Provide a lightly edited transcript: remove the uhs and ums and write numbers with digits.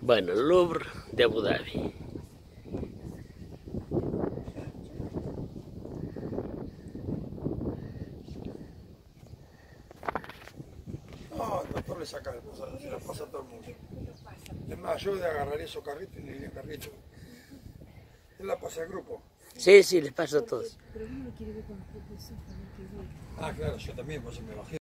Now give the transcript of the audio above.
Bueno, el Louvre de Abu Dhabi. No, el doctor le saca el pasaje, se la pasa a todo el mundo. Es más, yo agarraría esos carritos y le diría carrito. Él la pasa al grupo. Sí, sí, les paso a todos. Pero uno quiere ver con los propios ojos, no que ve. Ah, claro, yo también, pues me bajé.